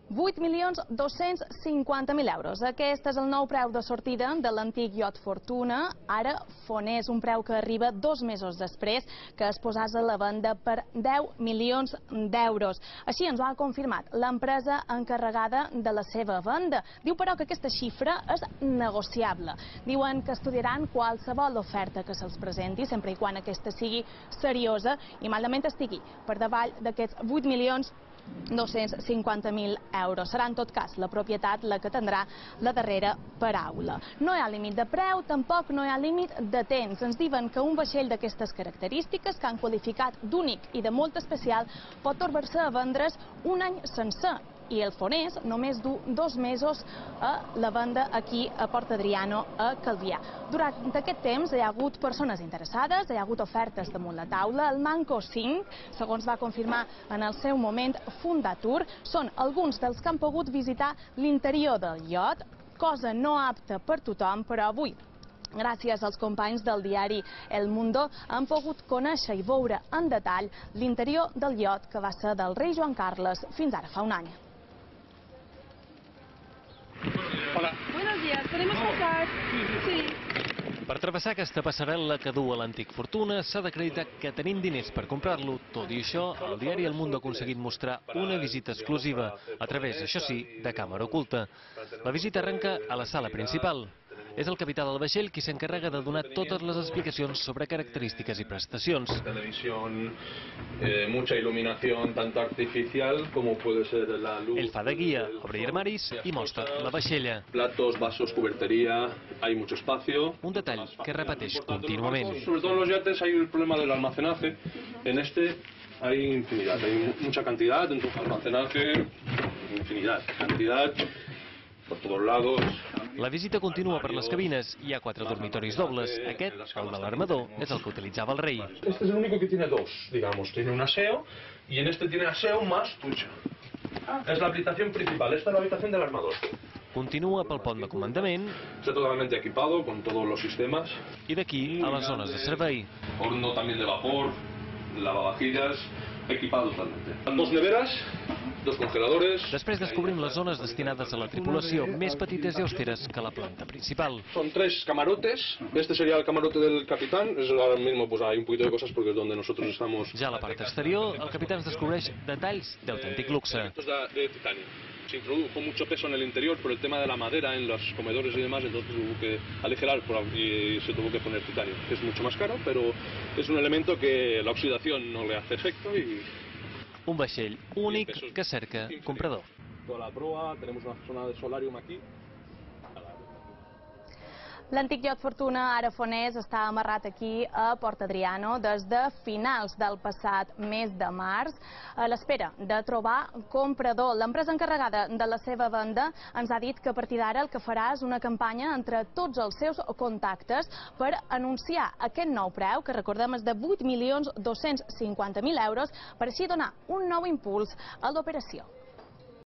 8.250.000 euros. Aquest és el nou preu de sortida de l'antic iot Fortuna, ara Fonés, un preu que arriba 2 mesos després que es posàs a la venda per 10 milions d'euros. Així ens ho ha confirmat l'empresa encarregada de la seva venda. Diu, però, que aquesta xifra és negociable. Diuen que estudiaran qualsevol oferta que se'ls presenti, sempre i quan aquesta sigui seriosa i malament estigui per davall d'aquests 8.250.000 euros. Serà, en tot cas, la propietat la que tindrà la darrera paraula. No hi ha límit de preu, tampoc no hi ha límit de temps. Ens diuen que un vaixell d'aquestes característiques, que han qualificat d'únic i de molt especial, pot tornar-se a vendre's un any sencer. I el Fonés només du 2 mesos a la venda aquí a Port Adriano, a Calvià. Durant aquest temps hi ha hagut persones interessades, hi ha hagut ofertes damunt la taula. El Manco 5, segons va confirmar en el seu moment Fundatur, són alguns dels que han pogut visitar l'interior del iot, cosa no apta per tothom, però avui, gràcies als companys del diari El Mundo, han pogut conèixer i veure en detall l'interior del iot que va ser del rei Joan Carles fins ara fa un any. Hola. Buenos días, ¿podemos pasar? Sí. Per travessar aquesta passarel·la que du a l'antic Fortuna s'ha d'acreditar que tenim diners per comprar-lo. Tot i això, el diari El Mundo ha aconseguit mostrar una visita exclusiva, a través, això sí, de càmera oculta. La visita arrenca a la sala principal. És el capità del vaixell qui s'encarrega de donar totes les explicacions sobre característiques i prestacions. Televisión, mucha iluminación, tanto artificial como puede ser la luz. Ell fa de guia, obre armaris i mostra la vaixella. Platos, vasos, cubertería, hay mucho espacio. Un detall que repeteix contínuament. Sobre todo en los yates hay el problema del almacenaje. En este hay infinidad, hay mucha cantidad, entonces almacenaje, infinidad, cantidad por todos lados. La visita continua per les cabines. Hi ha 4 dormitoris dobles. Aquest, el de l'armador, és el que utilitzava el rei. Este es el único que tiene dos, digamos. Tiene un aseo y en este tiene aseo más ducha. Es la habitación principal. Esta es la habitación del armador. Continua pel pont de comandament. Está totalmente equipado con todos los sistemas. I d'aquí a les zones de servei. Horno también de vapor, lavavajillas, equipado totalmente. 2 neveras, 2 congeladores. Després descobrim les zones destinades a la tripulació, més petites i austeres que la planta principal. Son 3 camarotes. Este sería el camarote del capitán. Es ahora mismo pues hay un poquito de cosas porque es donde nosotros estamos. Ja a la part exterior, el capità ens descobreix detalls d'autèntic luxe. Esto es de titanio. Se introdujo mucho peso en el interior por el tema de la madera en los comedores y demás, entonces hubo que aligerar y se tuvo que poner titanio. Es mucho más caro, pero es un elemento que la oxidación no le hace efecto y... Un vaixell únic que cerca comprador. Toda la proa, tenemos una zona de solarium aquí. L'antic iot Fortuna, ara Fonés, està amarrat aquí a Port Adriano des de finals del passat mes de març, a l'espera de trobar comprador. L'empresa encarregada de la seva venda ens ha dit que a partir d'ara el que farà és una campanya entre tots els seus contactes per anunciar aquest nou preu, que recordem és de 8.250.000 euros, per així donar un nou impuls a l'operació.